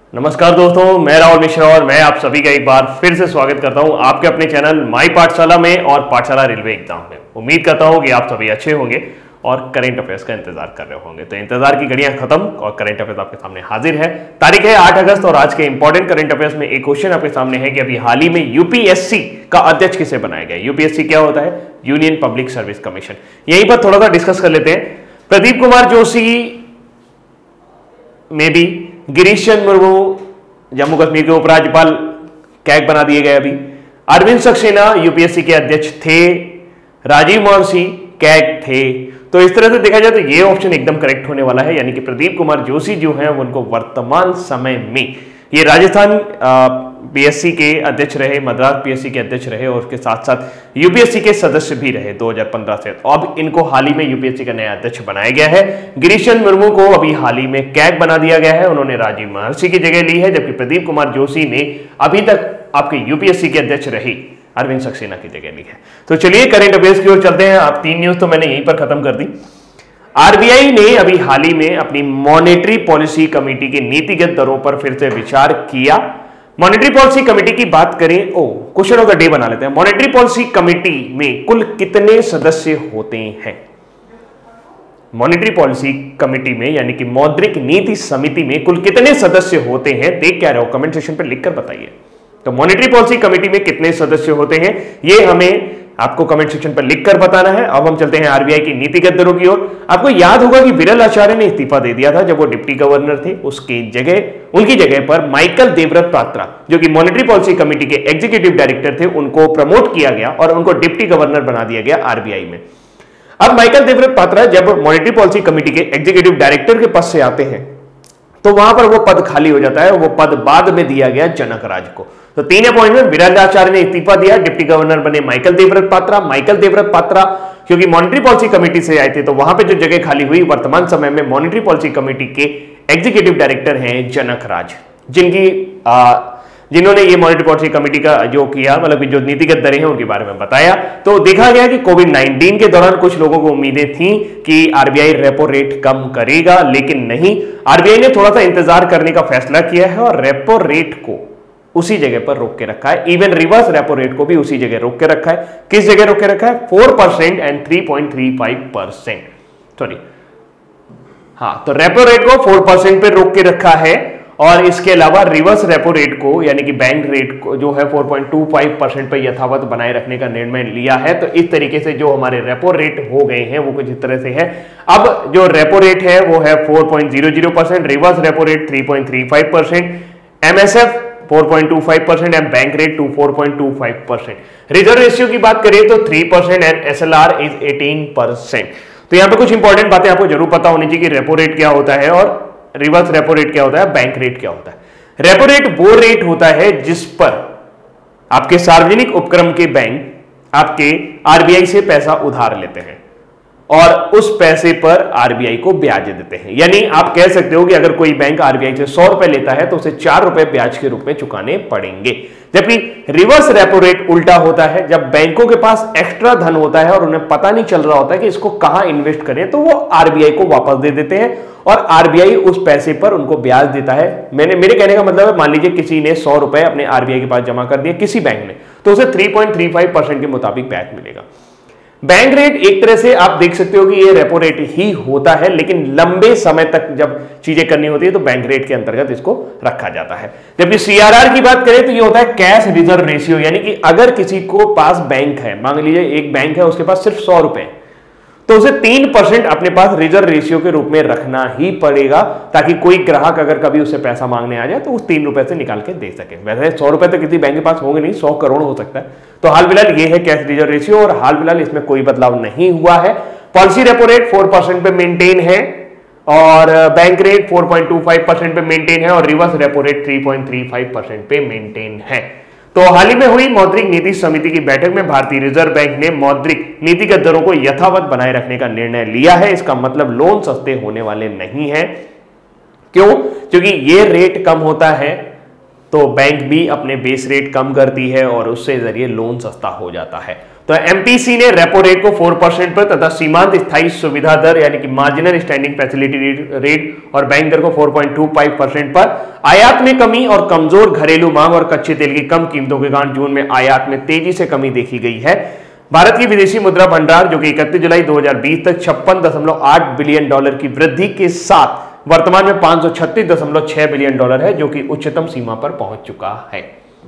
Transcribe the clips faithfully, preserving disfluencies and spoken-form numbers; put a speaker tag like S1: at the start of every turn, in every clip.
S1: नमस्कार दोस्तों, मैं राहुल मिश्रा और मैं आप सभी का एक बार फिर से स्वागत करता हूं आपके अपने चैनल माई पाठशाला में और पाठशाला रेलवे एग्जाम में। उम्मीद करता हूं कि आप सभी अच्छे होंगे और करंट अफेयर्स का इंतजार कर रहे होंगे। तो इंतजार की घड़ियां खत्म और करंट अफेयर्स आपके सामने हाजिर है। तारीख है आठ अगस्त और आज के इंपॉर्टेंट करंट अफेयर्स में एक क्वेश्चन आपके सामने है कि अभी हाल ही में यूपीएससी का अध्यक्ष किसे बनाया गया। यूपीएससी क्या होता है? Union Public Service Commission. यहीं पर थोड़ा सा डिस्कस कर लेते हैं। प्रदीप कुमार जोशी में भी, गिरीश चंद्र मुर्मू जम्मू कश्मीर के उपराज्यपाल कैग बना दिए गए। अभी अरविंद सक्सेना यूपीएससी के अध्यक्ष थे, राजीव महर्षि कैग थे। तो इस तरह से देखा जाए तो ये ऑप्शन एकदम करेक्ट होने वाला है, यानी कि प्रदीप कुमार जोशी जो हैं उनको वर्तमान समय में ये राजस्थान पीएससी के अध्यक्ष रहे, मद्रास पीएससी के अध्यक्ष रहे और उसके साथ साथ यूपीएससी के सदस्य भी रहे दो हज़ार पंद्रह से। तो अब इनको हाल ही में यूपीएससी का नया अध्यक्ष बनाया गया है। गिरीश चंद्र मुर्मू को अभी हाल ही में कैग बना दिया गया है, उन्होंने राजीव महर्षि की जगह ली है, जबकि प्रदीप कुमार जोशी ने अभी तक आपके यूपीएससी के अध्यक्ष रही अरविंद सक्सेना की जगह ली है। तो चलिए करंट अफेयर्स की ओर चलते हैं। आप तीन न्यूज तो मैंने यहीं पर खत्म कर दी। आरबीआई ने अभी हाल ही में अपनी मॉनेटरी पॉलिसी कमेटी की नीतिगत दरों पर फिर से विचार किया। मॉनेटरी पॉलिसी कमेटी की बात करें, ओ क्वेश्चन ऑफ द डे बना लेते हैं। मॉनेटरी पॉलिसी कमेटी में कुल कितने सदस्य होते हैं? मॉनेटरी पॉलिसी कमेटी में यानी कि मौद्रिक नीति समिति में कुल कितने सदस्य होते हैं? देख क्या रहे हो, कमेंट सेक्शन पर लिखकर बताइए। तो मॉनेटरी पॉलिसी कमेटी में कितने सदस्य होते हैं ये हमें आपको कमेंट सेक्शन पर लिखकर बताना है। अब हम चलते हैं आरबीआई की नीतिगत दरों की ओर। आपको याद होगा कि विरल आचार्य ने इस्तीफा दे दिया था जब वो डिप्टी गवर्नर थे। उसकी जगह उनकी जगह पर माइकल देवव्रत पात्रा, जो कि मॉनेटरी पॉलिसी कमेटी के एग्जीक्यूटिव डायरेक्टर थे, उनको प्रमोट किया गया और उनको डिप्टी गवर्नर बना दिया गया आरबीआई में। अब माइकल देवव्रत पात्रा जब मॉनेटरी पॉलिसी कमेटी के एग्जीक्यूटिव डायरेक्टर के पद से आते हैं तो वहां पर वो पद खाली हो जाता है। वो पद बाद में दिया गया जनक राज को। तो तीन अपॉइंटमेंट में विरल आचार्य ने इस्तीफा दिया, डिप्टी गवर्नर बने माइकल देवव्रत पात्रा। माइकल देवव्रत पात्रा क्योंकि मॉनेटरी पॉलिसी कमेटी से आए थे तो वहां पे जो जगह खाली हुई, वर्तमान समय में मॉनेटरी पॉलिसी कमेटी के एग्जीक्यूटिव डायरेक्टर हैं जनक राज, जिनकी आ, जिन्होंने ये मॉनेटरी पॉलिसी कमेटी का जो किया, मतलब जो नीतिगत दरें हैं उनके बारे में बताया। तो देखा गया कि कोविड नाइनटीन के दौरान कुछ लोगों को उम्मीदें थी कि आरबीआई रेपो रेट कम करेगा, लेकिन नहीं। आरबीआई ने थोड़ा सा इंतजार करने का फैसला किया है और रेपो रेट को उसी जगह पर रोक के रखा है। इवन रिवर्स रेपो रेट को भी उसी जगह रोक के रखा है। किस जगह रोक के रखा है? Four percent and three point three five percent sorry हाँ, तो रेपो रेट को फोर परसेंट पे रोक के रखा है और इसके अलावा रिवर्स रेपो रेट को यानी कि बैंक रेट को जो है four point two five percent पर यथावत बनाए रखने का निर्णय लिया है। तो इस तरीके से जो हमारे रेपो रेट हो गए हैं वो कुछ इस तरह से है। अब जो रेपो रेट है वो है four point zero zero percent, reverse repo rate three point three five percent, MSF four point two five percent and bank rate four point two five percent. Reserve ratio की बात करें तो three percent and SLR is eighteen percent. तो यहां पे कुछ important बातें आपको जरूर पता होनी चाहिए कि रेपो रेट क्या होता है और रिवर्स रेपो रेट क्या होता है, बैंक रेट क्या होता है। रेपो रेट वो रेट होता है जिस पर आपके सार्वजनिक उपक्रम के बैंक आपके आरबीआई से पैसा उधार लेते हैं और उस पैसे पर आरबीआई को ब्याज देते हैं। यानी आप कह सकते हो कि अगर कोई बैंक आरबीआई से सौ रुपए लेता है तो उसे चार रुपए ब्याज के रूप में चुकाने पड़ेंगे। जबकि रिवर्स रेपो रेट उल्टा होता है, जब बैंकों के पास एक्स्ट्रा धन होता है और उन्हें पता नहीं चल रहा होता है कि इसको कहां इन्वेस्ट करें, तो वो आरबीआई को वापस दे देते हैं और आरबीआई उस पैसे पर उनको ब्याज देता है। मैंने मेरे कहने का मतलब है, मान लीजिए किसी ने सौ रुपए अपने आरबीआई के पास जमा कर दिए किसी बैंक ने, तो उसे three point three five percent के मुताबिक ब्याज मिलेगा। बैंक रेट एक तरह से आप देख सकते हो कि ये रेपो रेट ही होता है, लेकिन लंबे समय तक जब चीजें करनी होती है तो बैंक रेट के अंतर्गत इसको रखा जाता है। जबकि सीआरआर की बात करें तो ये होता है कैश रिजर्व रेशियो, यानी कि अगर किसी को पास बैंक है, मान लीजिए एक बैंक है उसके पास सिर्फ सौ रुपए, तो उसे तीन परसेंट अपने पास रिजर्व रेशियो के रूप में रखना ही पड़ेगा ताकि कोई ग्राहक अगर कभी उससे पैसा मांगने आ जाए तो उस तीन रुपए से निकाल के दे सके। वैसे सौ रुपए तो किसी बैंक के पास होंगे नहीं, सौ करोड़ हो सकता है। तो हाल फिलहाल ये है कैश रिजर्व रेशियो और हाल फिलहाल इसमें कोई बदलाव नहीं हुआ है। Policy repo rate four percent पे मेंटेन है और bank rate four point two five percent पे मेंटेन है और reverse repo rate three point three five percent पे मेंटेन है। तो हाल ही में हुई मौद्रिक नीति समिति की बैठक में भारतीय रिजर्व बैंक ने मौद्रिक नीतिगत दरों को यथावत बनाए रखने का निर्णय लिया है। इसका मतलब लोन सस्ते होने वाले नहीं है। क्यों? क्योंकि ये रेट कम होता है तो बैंक भी अपने बेस रेट कम करती है और उससे जरिए लोन सस्ता हो जाता है। तो एमपीसी ने रेपो रेट को चार परसेंट पर तथा सीमांत स्थायी सुविधा दर यानी कि मार्जिनल स्टैंडिंग फैसिलिटी रेट और बैंक दर को चार पॉइंट दो पाँच परसेंट पर, आयात में कमी और कमजोर घरेलू मांग और कच्चे तेल की कम कीमतों के कारण जून में आयात में तेजी से कमी देखी गई है। भारत की विदेशी मुद्रा भंडार जो कि इकतीस जुलाई दो हज़ार बीस तक छप्पन दशमलव आठ बिलियन डॉलर की वृद्धि के साथ वर्तमान में पांच सौ छत्तीस दशमलव छह बिलियन डॉलर है, जो कि उच्चतम सीमा पर पहुंच चुका है।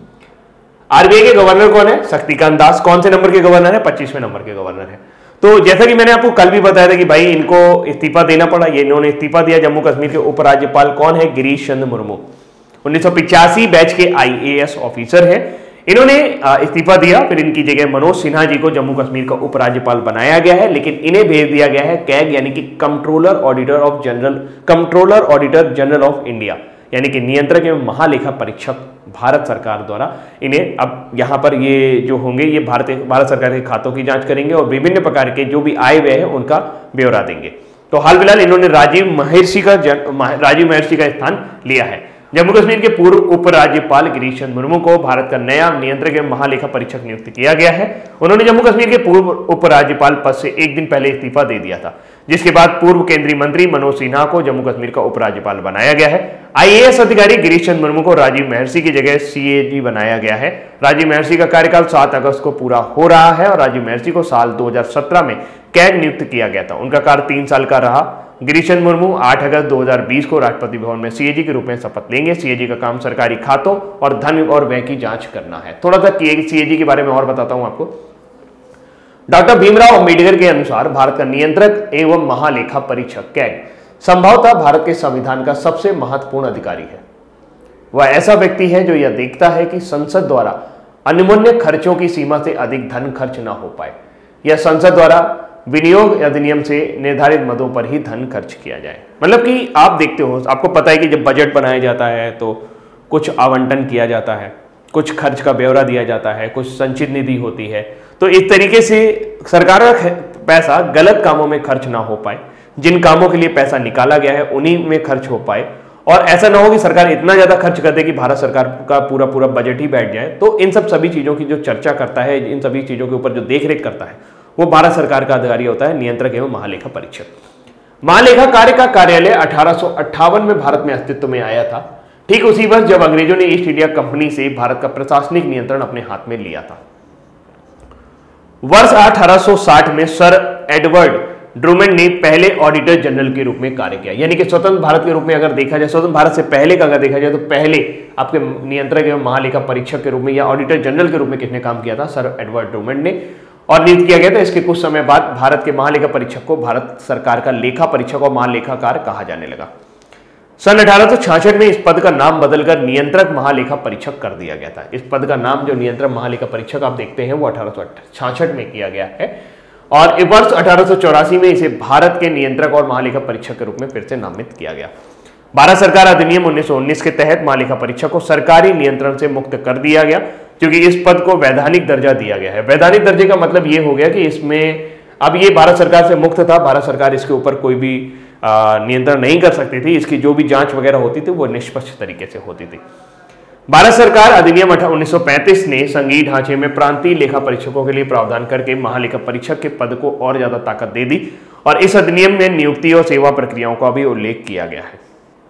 S1: आरबीआई के गवर्नर कौन है? शक्तिकांत दास। कौन से नंबर के गवर्नर है? पच्चीसवें नंबर के गवर्नर है। तो जैसा कि मैंने आपको कल भी बताया था कि भाई इनको इस्तीफा देना पड़ा, ये इन्होंने इस्तीफा दिया। जम्मू कश्मीर के उपराज्यपाल कौन है? गिरीश चंद्र मुर्मू, उन्नीस सौ पिचासी बैच के आईएएस ऑफिसर है। इन्होंने इस्तीफा दिया, फिर इनकी जगह मनोज सिन्हा जी को जम्मू कश्मीर का उपराज्यपाल बनाया गया है, लेकिन इन्हें भेज दिया गया है कैग यानी कि controller auditor of general controller auditor general of India यानी कि नियंत्रक एवं महालेखा परीक्षक भारत सरकार द्वारा। इन्हें अब यहां पर ये जो होंगे ये भारत भारत सरकार के खातों की जांच करेंगे और विभिन्न प्रकार के जो भी आय व्यय है उनका ब्यौरा देंगे। तो हाल फिलहाल इन्होंने राजीव महर्षि का राजीव महर्षि का स्थान लिया है। जम्मू कश्मीर के पूर्व उपराज्यपाल गिरीश चंद्र मुर्मू को भारत का नया नियंत्रक एवं महालेखा परीक्षक नियुक्त किया गया है। उन्होंने जम्मू कश्मीर के पूर्व उपराज्यपाल पद से एक दिन पहले इस्तीफा दे दिया था, जिसके बाद पूर्व केंद्रीय मंत्री मनोज सिन्हा को जम्मू कश्मीर का उपराज्यपाल बनाया गया है। आईएएस अधिकारी गिरीश चंद्र मुर्मू को राजीव महर्षि की जगह सीएजी बनाया गया है। राजीव महर्षि का कार्यकाल सात अगस्त को पूरा हो रहा है और राजीव महर्षि को साल दो हज़ार सत्रह में कैग नियुक्त किया गया था। उनका कार्य तीन साल का रहा। गिरीश चंद्र मुर्मू आठ अगस्त दो हज़ार बीस को राष्ट्रपति भवन में सीएजी के रूप में शपथ लेंगे। सीएजी का काम सरकारी खातों और धन और व्यय की जांच करना है। थोड़ा सा सीएजी के बारे में और बताता हूं आपको। डॉक्टर भीमराव अंबेडकर के अनुसार भारत का नियंत्रक एवं महालेखा परीक्षक कैग संभवतः भारत के संविधान का सबसे महत्वपूर्ण अधिकारी है। वह ऐसा व्यक्ति है जो यह देखता है कि संसद द्वारा अनुमन्य खर्चों की सीमा से अधिक धन खर्च न हो पाए। यह संसद द्वारा विनियोग अधिनियम से निर्धारित मदों पर ही धन खर्च किया जाए। मतलब कि आप देखते हो, आपको पता है कि जब बजट बनाया जाता है तो कुछ आवंटन किया जाता है, कुछ खर्च का ब्यौरा दिया जाता है, कुछ संचित निधि होती है। तो इस तरीके से सरकार का पैसा गलत कामों में खर्च ना हो पाए, जिन कामों के लिए पैसा निकाला गया है उन्हीं में खर्च हो पाए, और ऐसा ना हो कि सरकार इतना ज्यादा खर्च कर दे कि भारत सरकार का पूरा पूरा बजट ही बैठ जाए। तो इन सब सभी चीजों की जो चर्चा करता है, इन सभी चीजों के ऊपर जो देखरेख करता है, वो भारत सरकार का अधिकारी होता है नियंत्रक एवं महालेखा परीक्षक। महालेखा कार्य का कार्यालय अठारह सौ अट्ठावन में भारत में अस्तित्व में आया था, ठीक उसी वर्ष जब अंग्रेजों ने ईस्ट इंडिया कंपनी से भारत का प्रशासनिक नियंत्रण अपने हाथ में लिया था। वर्ष अठारह सौ साठ में सर एडवर्ड ड्रूमेंड ने पहले ऑडिटर जनरल के रूप में कार्य किया। यानी कि स्वतंत्र भारत के रूप में अगर देखा जाए, स्वतंत्र भारत से पहले का अगर देखा जाए तो पहले आपके नियंत्रक एवं महालेखा परीक्षक के रूप में या ऑडिटर जनरल के रूप में किसने काम किया था? सर एडवर्ड ड्रूमेंड ने, और नियुक्त किया गया था। इसके कुछ समय बाद भारत के महालेखा परीक्षक को भारत सरकार का लेखा परीक्षक और महालेखाकार कहा जाने लगा। सन अठारह सौ छियासठ में इस पद का नाम बदलकर नियंत्रक महालेखा परीक्षक कर दिया गया था। इस पद का नाम जो नियंत्रक महालेखा परीक्षक आप देखते हैं वो अठारह सौ छियासठ में किया गया है, और वर्ष अठारह सौ चौरासी में इसे भारत के नियंत्रक और महालेखा परीक्षक के रूप में फिर से नामित किया गया। भारत सरकार अधिनियम उन्नीस सौ उन्नीस के तहत महालेखा परीक्षक को सरकारी नियंत्रण से मुक्त कर दिया गया, क्योंकि इस पद को वैधानिक दर्जा दिया गया है। वैधानिक दर्जे का मतलब ये हो गया कि इसमें अब ये भारत सरकार से मुक्त था, भारत सरकार इसके ऊपर कोई भी नियंत्रण नहीं कर सकती थी। इसकी जो भी जांच वगैरह होती थी वो निष्पक्ष तरीके से होती थी। भारत सरकार अधिनियम उन्नीस सौ पैंतीस ने संघीय ढांचे में प्रांतीय लेखा परीक्षकों के लिए प्रावधान करके महालेखा परीक्षक के पद को और ज्यादा ताकत दे दी, और इस अधिनियम में नियुक्ति और सेवा प्रक्रियाओं का भी उल्लेख किया गया है।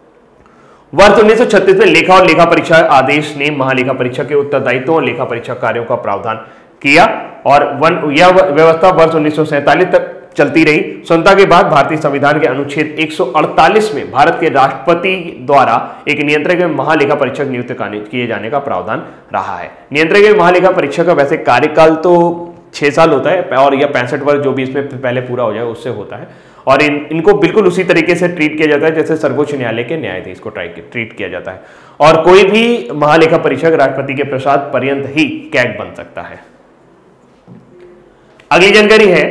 S1: वर्ष उन्नीस सौ छत्तीस में लेखा और लेखा परीक्षा आदेश ने महालेखा परीक्षक के उत्तरदायित्व और लेखा परीक्षा कार्यों का प्रावधान किया, और वन यह व्यवस्था वर्ष उन्नीस सौ सैंतालीस तक चलती रही। स्वतंत्रता के बाद भारतीय संविधान के अनुच्छेद एक सौ अड़तालीस में भारत के राष्ट्रपति द्वारा एक नियंत्रक एवं महालेखा परीक्षक नियुक्त किए जाने का प्रावधान रहा है। नियंत्रक एवं महालेखा परीक्षक का वैसे कार्यकाल तो छह साल होता है, और यह पैंसठ वर्ष जो भी इसमें पहले पूरा हो जाए उससे होता है, और इन इनको बिल्कुल उसी तरीके से ट्रीट किया जाता है जैसे सर्वोच्च न्यायालय के न्यायाधीश को ट्रीट किया जाता है, और कोई भी महालेखा परीक्षक राष्ट्रपति के प्रसाद पर्यंत ही कैग बन सकता है। अगली जानकारी है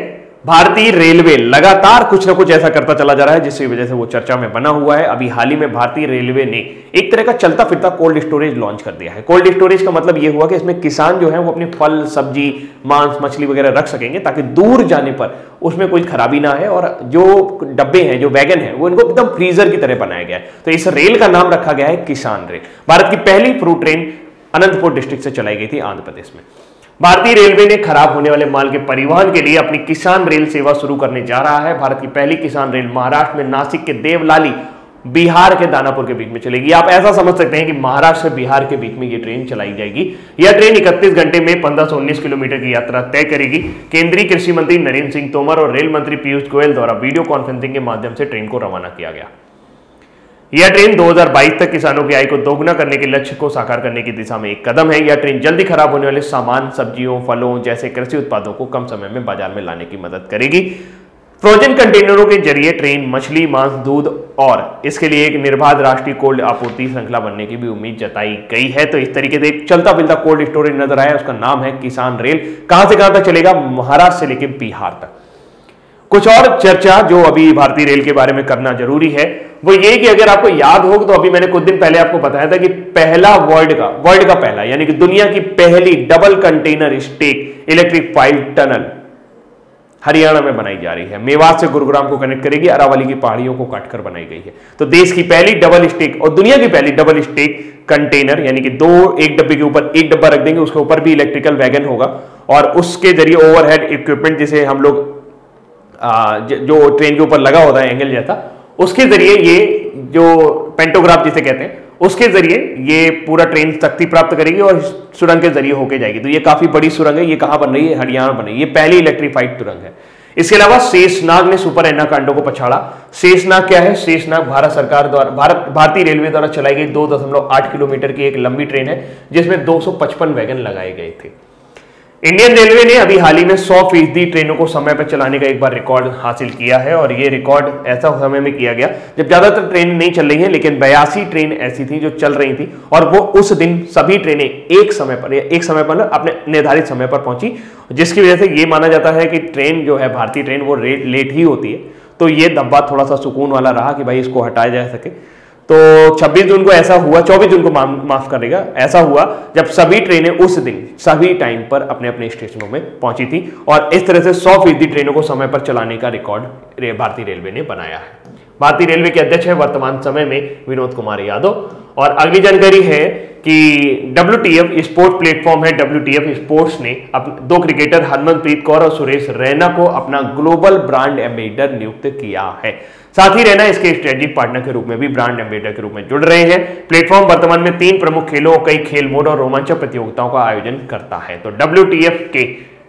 S1: भारतीय रेलवे लगातार कुछ ना कुछ ऐसा करता चला जा रहा है जिसकी वजह से वो चर्चा में बना हुआ है। अभी हाल ही में भारतीय रेलवे ने एक तरह का चलता फिरता कोल्ड स्टोरेज लॉन्च कर दिया है। कोल्ड स्टोरेज का मतलब ये हुआ कि इसमें किसान जो है वो अपने फल, सब्जी, मांस, मछली वगैरह रख सकेंगे ताकि दूर जाने पर उसमें कोई खराबी ना है, और जो डब्बे हैं, जो वैगन है, वो इनको एकदम फ्रीजर की तरह बनाया गया है। तो इस रेल का नाम रखा गया है किसान रेल। भारत की पहली फ्रूट ट्रेन अनंतपुर डिस्ट्रिक्ट से चलाई गई थी आंध्र प्रदेश में। भारतीय रेलवे ने खराब होने वाले माल के परिवहन के लिए अपनी किसान रेल सेवा शुरू करने जा रहा है। भारत की पहली किसान रेल महाराष्ट्र में नासिक के देवलाली, बिहार के दानापुर के बीच में चलेगी। आप ऐसा समझ सकते हैं कि महाराष्ट्र से बिहार के बीच में यह ट्रेन चलाई जाएगी। यह ट्रेन इकतीस घंटे में पंद्रह सौ उन्नीस किलोमीटर की यात्रा तय करेगी। केंद्रीय कृषि मंत्री नरेंद्र सिंह तोमर और रेल मंत्री पीयूष गोयल द्वारा वीडियो कॉन्फ्रेंसिंग के माध्यम से ट्रेन को रवाना किया गया। यह ट्रेन दो हज़ार बाईस तक किसानों की आय को दोगुना करने के लक्ष्य को साकार करने की दिशा में एक कदम है। यह ट्रेन जल्दी खराब होने वाले सामान, सब्जियों, फलों जैसे कृषि उत्पादों को कम समय में बाजार में लाने की मदद करेगी। फ्रोजन कंटेनरों के जरिए ट्रेन मछली, मांस, दूध और इसके लिए एक निर्बाध राष्ट्रीय कोल्ड आपूर्ति श्रृंखला बनने की भी उम्मीद जताई गई है। तो इस तरीके से एक चलता फिरता कोल्ड स्टोरेज नजर आया, उसका नाम है किसान रेल। कहां से कहां तक चलेगा? महाराष्ट्र से लेकर बिहार तक। कुछ और चर्चा जो अभी भारतीय रेल के बारे में करना जरूरी है वो ये कि अगर आपको याद हो तो अभी मैंने कुछ दिन पहले आपको बताया था कि पहला वर्ल्ड का वर्ल्ड का पहला यानी कि दुनिया की पहली double container stack electrified tunnel Haryana में बनाई जा रही है। मेवात से गुरुग्राम को कनेक्ट करेगी, अरावली की पहाड़ियों को काटकर बनाई गई है। तो देश की पहली डबल स्टेक और दुनिया की पहली डबल स्टेक कंटेनर यानी कि दो, एक डब्बे के ऊपर एक डब्बा रख देंगे, उसके ऊपर भी इलेक्ट्रिकल वैगन होगा और उसके जरिए ओवरहेड इक्विपमेंट जिसे हम लोग जो ट्रेन के ऊपर लगा होता है एंगल जैसा, उसके जरिए ये जो पेंटोग्राफ जिसे कहते हैं उसके जरिए ये पूरा ट्रेन शक्ति प्राप्त करेगी और सुरंग के जरिए होके जाएगी। तो ये काफी बड़ी सुरंग है। ये कहां बन रही है? हरियाणा बन रही है। ये पहली इलेक्ट्रीफाइड सुरंग है। इसके अलावा शेषनाग ने सुपर एनाकांडा को पछाड़ा। शेषनाग क्या है? शेषनाग भारत सरकार द्वारा भारत भारतीय रेलवे द्वारा चलाई गई दो दशमलव आठ किलोमीटर की एक लंबी ट्रेन है जिसमें दो सौ पचपन वैगन लगाए गए थे। इंडियन रेलवे ने अभी हाल ही में सौ फीसदी ट्रेनों को समय पर चलाने का एक बार रिकॉर्ड हासिल किया है और ये रिकॉर्ड ऐसा समय में किया गया जब ज्यादातर ट्रेन नहीं चल रही हैं, लेकिन बयासी ट्रेन ऐसी थी जो चल रही थी और वो उस दिन सभी ट्रेनें एक समय पर एक समय पर अपने निर्धारित समय पर पहुंची, जिसकी वजह से ये माना जाता है कि ट्रेन जो है भारतीय ट्रेन वो लेट ही होती है। तो ये धब्बा थोड़ा सा सुकून वाला रहा कि भाई इसको हटाया जा सके। तो छब्बीस जून को ऐसा हुआ, चौबीस जून को माफ करेगा, ऐसा हुआ जब सभी ट्रेनें उस दिन सभी टाइम पर अपने अपने स्टेशनों में पहुंची थी और इस तरह से सौ फीसदी ट्रेनों को समय पर चलाने का रिकॉर्ड भारतीय रेलवे ने बनाया है। भारतीय रेलवे के अध्यक्ष है वर्तमान समय में विनोद कुमार यादव। और अगली जानकारी है कि W T F sports platform है, डब्ल्यू टी एफ स्पोर्ट्स ने दो क्रिकेटर हरमनप्रीत कौर और सुरेश रैना को अपना ग्लोबल ब्रांड एम्बेसडर नियुक्त किया है। साथ ही रैना इसके स्ट्रेटेजिक पार्टनर के रूप में भी ब्रांड एम्बेसडर के रूप में जुड़ रहे हैं। प्लेटफॉर्म वर्तमान में तीन प्रमुख खेलों, कई खेल मोड और रोमांचक प्रतियोगिताओं का आयोजन करता है। तो डब्ल्यू टी एफ के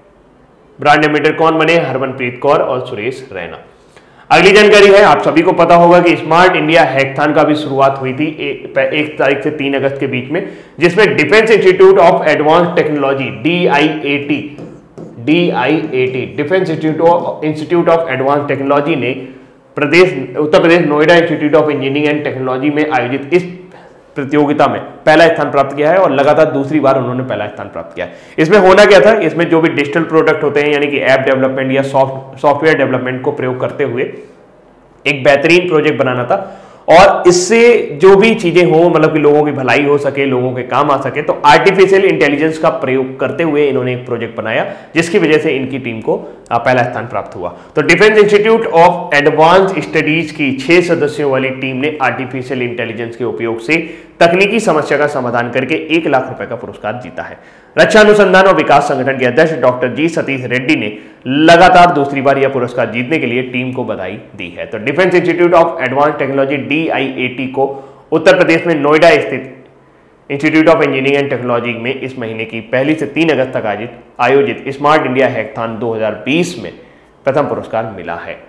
S1: ब्रांड एम्बेसडर कौन बने? हरमनप्रीत कौर और सुरेश रैना। अगली जानकारी है, आप सभी को पता होगा कि स्मार्ट इंडिया हैकाथॉन का भी शुरुआत हुई थी एक तारीख से तीन अगस्त के बीच में, जिसमें defence institute of advance technology D I A T D I A T defence institute of advance technology ने प्रदेश Uttar Pradesh Noida institute of engineering and technology में आयोजित इस प्रतियोगिता में पहला स्थान प्राप्त किया है और लगातार दूसरी बार उन्होंने पहला स्थान प्राप्त किया है। इसमें होना क्या था? इसमें जो भी डिजिटल प्रोडक्ट होते हैं यानी कि ऐप डेवलपमेंट या सॉफ्ट सॉफ्टवेयर डेवलपमेंट को प्रयोग करते हुए एक बेहतरीन प्रोजेक्ट बनाना था और इससे जो भी चीजें हो, मतलब कि लोगों की भलाई हो सके, लोगों के काम आ सके, तो आर्टिफिशियल इंटेलिजेंस का प्रयोग करते हुए इन्होंने एक प्रोजेक्ट बनाया जिसकी वजह से इनकी टीम को पहला स्थान प्राप्त हुआ। तो defence institute of advance studies की छह सदस्यों वाली टीम ने आर्टिफिशियल इंटेलिजेंस के उपयोग से तकनीकी समस्या का समाधान करके एक लाख रुपए का पुरस्कार जीता है। रक्षा अनुसंधान और विकास संगठन के अध्यक्ष डॉक्टर जी सतीश रेड्डी ने लगातार दूसरी बार यह पुरस्कार जीतने के लिए टीम को बधाई दी है। तो defence institute of advance technology D I A T को उत्तर प्रदेश में नोएडा स्थित institute of engineering and technology में इस महीने की पहली से तीन अगस्त तक आयोजित आयोजित स्मार्ट इंडिया हैकाथॉन दो हज़ार बीस में प्रथम पुरस्कार मिला है।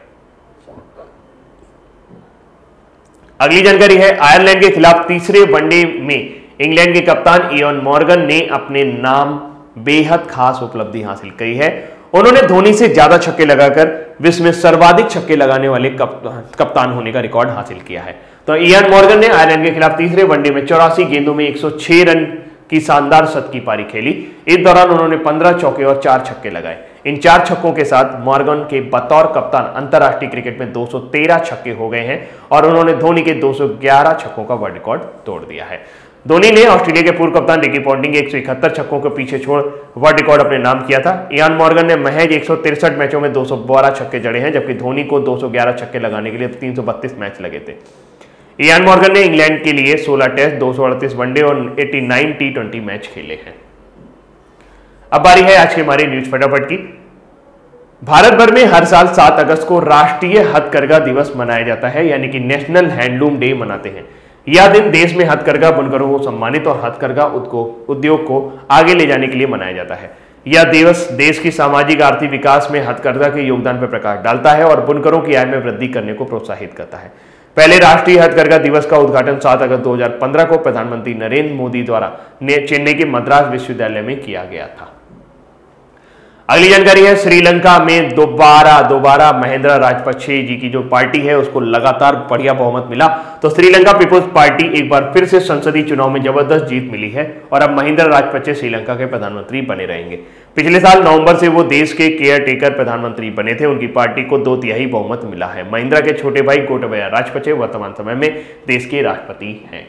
S1: अगली जानकारी है, आयरलैंड के खिलाफ तीसरे वनडे में इंग्लैंड के कप्तान इयान मॉर्गन ने अपने नाम बेहद खास उपलब्धि हासिल की है। उन्होंने धोनी से ज्यादा छक्के लगाकर विश्व में सर्वाधिक छक्के लगाने वाले कप्तान होने का रिकॉर्ड हासिल किया है। तो इयान मॉर्गन ने आयरलैंड के खिलाफ तीसरे वनडे में चौरासी गेंदों में एक सौ छह रन की शानदार शत की पारी खेली। इस दौरान उन्होंने पंद्रह चौके और चार छक्के लगाए। इन चार छक्कों के साथ मॉर्गन के बतौर कप्तान अंतरराष्ट्रीय क्रिकेट में दो सौ तेरह छक्के हो गए हैं और उन्होंने धोनी के दो सौ ग्यारह छक्कों का वर्ल्ड रिकॉर्ड तोड़ दिया है। धोनी ने ऑस्ट्रेलिया के पूर्व कप्तान रिकी पॉन्टिंग के एक सौ इकहत्तर छक्कों के पीछे छोड़ वर्ल्ड रिकॉर्ड अपने नाम किया था। इयान मॉर्गन ने महज एक सौ तिरसठ मैचों में दो सौ बारह छक्के जड़े हैं, जबकि धोनी को दो सौ ग्यारह छक्के लगाने के लिए तीन सौ बत्तीस मैच लगे थे। इयान मॉर्गन ने इंग्लैंड के लिए सोलह टेस्ट, दो सौ अड़तीस वनडे और नवासी टी ट्वेंटी मैच खेले हैं। अब बारी है आज के हमारे न्यूज फटाफट की। भारत भर में हर साल सात अगस्त को राष्ट्रीय हथकरघा दिवस मनाया जाता है, यानी कि नेशनल हैंडलूम डे मनाते हैं। यह दिन देश में हथकरघा बुनकरों को सम्मानित और हथकरघा उद्योग को आगे ले जाने के लिए मनाया जाता है। यह दिवस देश की सामाजिक आर्थिक विकास में हथकरघा के योगदान पर प्रकाश डालता है और बुनकरों की आय में वृद्धि करने को प्रोत्साहित करता है। पहले राष्ट्रीय हथकरघा दिवस का उद्घाटन सात अगस्त दो हज़ार पंद्रह को प्रधानमंत्री नरेंद्र मोदी द्वारा चेन्नई के मद्रास विश्वविद्यालय में किया गया था। अगली जानकारी है, श्रीलंका में दोबारा दोबारा महिंद्रा राजपक्षे जी की जो पार्टी है उसको लगातार बढ़िया बहुमत मिला। तो श्रीलंका पीपुल्स पार्टी एक बार फिर से संसदीय चुनाव में जबरदस्त जीत मिली है और अब महिंद्रा राजपक्षे श्रीलंका के प्रधानमंत्री बने रहेंगे। पिछले साल नवंबर से वो देश के केयर टेकर प्रधानमंत्री बने थे। उनकी पार्टी को दो तिहाई बहुमत मिला है। महिंद्रा के छोटे भाई गोटाबया राजपक्षे वर्तमान समय में देश के राष्ट्रपति हैं।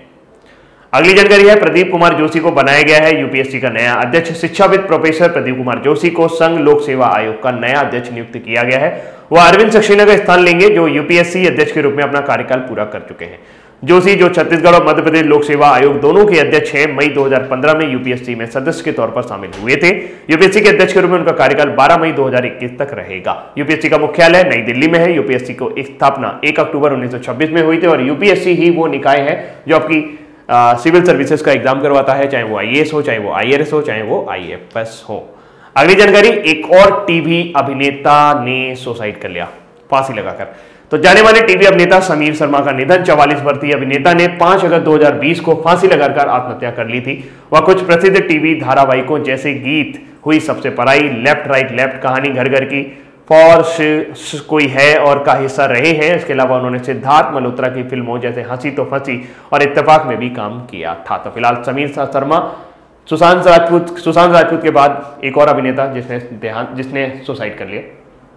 S1: अगली जानकारी है, प्रदीप कुमार जोशी को बनाया गया है यूपीएससी का नया अध्यक्ष। शिक्षाविद प्रोफेसर प्रदीप कुमार जोशी को संघ लोक सेवा आयोग का नया अध्यक्ष नियुक्त किया गया है। वह अरविंद सक्सेना का स्थान लेंगे, जो यूपीएससी अध्यक्ष के रूप में अपना कार्यकाल पूरा कर चुके हैं। जोशी, जो छत्तीसगढ़ और मध्य प्रदेश लोक सेवा आयोग दोनों के अध्यक्ष हैं, मई दो हज़ार पंद्रह में यूपीएससी में सदस्य के तौर पर शामिल हुए थे। यूपीएससी के अध्यक्ष के रूप में उनका कार्यकाल बारह मई दो हज़ार इक्कीस तक रहेगा। यूपीएससी का मुख्यालय नई दिल्ली में है। यूपीएससी को स्थापना एक अक्टूबर उन्नीस सौ छब्बीस में हुई थी और यूपीएससी ही वो निकाय है जो आपकी सिविल सर्विसेज का एग्जाम करवाता है, चाहे वो आईएएस हो, चाहे वो आईआरएस हो, चाहे वो आईएफएस हो। अगली जानकारी, एक और टीवी अभिनेता ने सुसाइड कर लिया फांसी लगाकर। तो जाने माने टीवी अभिनेता समीर शर्मा का निधन। चौवालीस वर्षीय अभिनेता ने पांच अगस्त दो हज़ार बीस को फांसी लगाकर आत्महत्या कर ली थी। वह कुछ प्रसिद्ध टीवी धारावाहिकों जैसे गीत, हुई सबसे पराई, लेफ्ट राइट लेफ्ट, कहानी घर घर की, फॉर कोई है और का हिस्सा रहे हैं। इसके अलावा उन्होंने सिद्धार्थ मल्होत्रा की फिल्मों जैसे हंसी तो फंसी और इत्तेफाक में भी काम किया था। तो फिलहाल समीर शर्मा सुशांत राजपूत सुशांत राजपूत के बाद एक और अभिनेता जिसने देहांत जिसने सुसाइड कर लिया।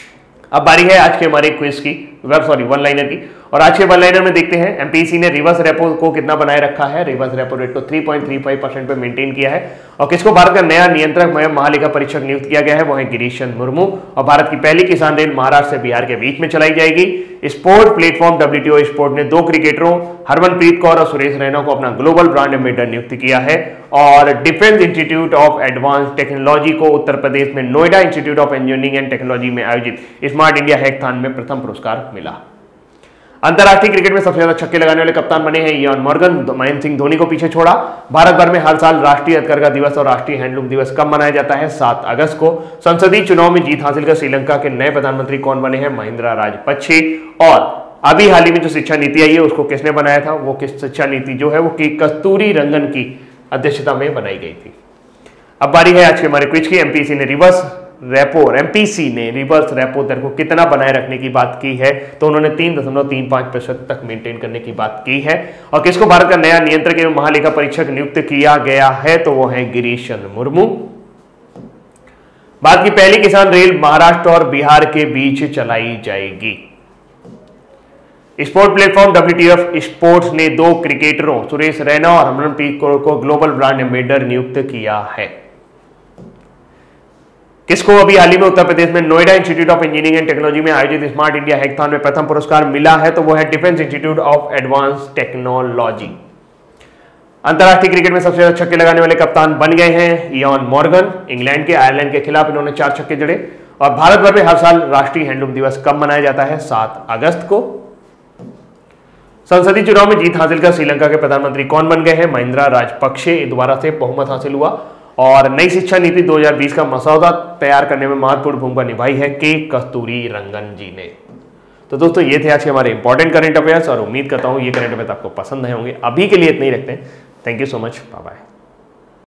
S1: अब बारी है आज के हमारे क्विज की, वेब सॉरी वन लाइनर की। और आज के वन लाइनर में देखते हैं एमपीसी ने रिवर्स रेपो को कितना बनाए रखा है। रिवर्स रेपो रेट को तीन पॉइंट तीन पाँच परसेंट पे मेंटेन किया है। और किसको भारत का नया नियंत्रक महालेखा परीक्षक नियुक्त किया गया है, वो है गिरीश चंद्र मुर्मू। और भारत की पहली किसान रेल महाराष्ट्र से बिहार के बीच में चलाई जाएगी। स्पोर्ट प्लेटफॉर्म डब्ल्यूटीओ स्पोर्ट ने दो क्रिकेटरों हरमनप्रीत कौर और सुरेश रैना को अपना ग्लोबल ब्रांड एम्बेसडर नियुक्त किया है। और defence institute of advance technology को उत्तर प्रदेश में Noida institute of engineering and technology में आयोजित स्मार्ट इंडिया हैकाथॉन में प्रथम पुरस्कार मिला। अंतरराष्ट्रीय क्रिकेट में सबसे ज्यादा छक्के लगाने वाले कप्तान बने हैं इयान मॉर्गन। महेंद्र सिंह धोनी को पीछे छोड़ा। भारत भर में हर साल राष्ट्रीय हथकरघा दिवस और राष्ट्रीय हैंडलूम दिवस कब मनाया जाता है, सात अगस्त को। संसदीय चुनाव में जीत हासिल कर श्रीलंका के नए प्रधानमंत्री कौन बने हैं, महिंद्रा राजपक्षे। और अभी हाल ही में जो शिक्षा नीति आई है उसको किसने बनाया था, वो किस शिक्षा नीति जो है वो की कस्तूरी रंगन की अध्यक्षता में बनाई गई थी। अब बारी है आज के हमारे क्विज की। एमपीसी ने रिवर्स रेपो एमपीसी ने रिवर्स रेपो दर को कितना बनाए रखने की बात की है, तो उन्होंने तीन दशमलव तीन पांच प्रतिशत तक मेंटेन करने की बात की है। और किसको भारत का नया नियंत्रक एवं महालेखा परीक्षक नियुक्त किया गया है, तो वो है गिरीश चंद्र मुर्मू। भारत की पहली किसान रेल महाराष्ट्र और बिहार के बीच चलाई जाएगी। स्पोर्ट प्लेटफॉर्म डब्ल्यूटीएफ स्पोर्ट्स ने दो क्रिकेटरों सुरेश रैना और हरमनप्रीत कौर को ग्लोबल ब्रांड एम्बेसडर नियुक्त किया है। किसको अभी हाल ही में उत्तर प्रदेश में Noida institute of engineering and technology में आयोजित स्मार्ट इंडिया हैकाथॉन में प्रथम पुरस्कार मिला है, तो वो है defence institute of advance technology. अंतरराष्ट्रीय क्रिकेट में सबसे ज्यादा छक्के लगाने वाले कप्तान बन गए हैं इयान मॉर्गन। इंग्लैंड के आयरलैंड के खिलाफ इन्होंने चार छक्के जड़े। और भारत भर में हर साल राष्ट्रीय हैंडलूम दिवस कब मनाया जाता है, सात अगस्त को। संसदीय चुनाव में जीत हासिल कर श्रीलंका के प्रधानमंत्री कौन बन गए हैं, महिंद्रा राजपक्षे द्वारा से बहुमत हासिल हुआ। और नई शिक्षा नीति दो हज़ार बीस का मसौदा तैयार करने में महत्वपूर्ण भूमिका निभाई है के कस्तूरी रंगन जी ने। तो दोस्तों ये थे आज के हमारे इंपॉर्टेंट करंट अफेयर्स और उम्मीद करता हूं ये करंट अफेयर्स आपको पसंद आए होंगे। अभी के लिए इतना ही रखते हैं। Thank you so much, bye bye.